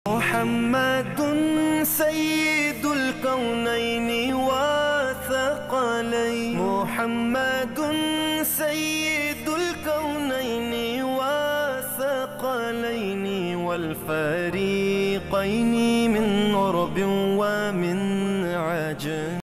محمد سيد الكونين والثقلين، محمد سيد الكونين والثقلين والفريقين من غرب ومن عجم.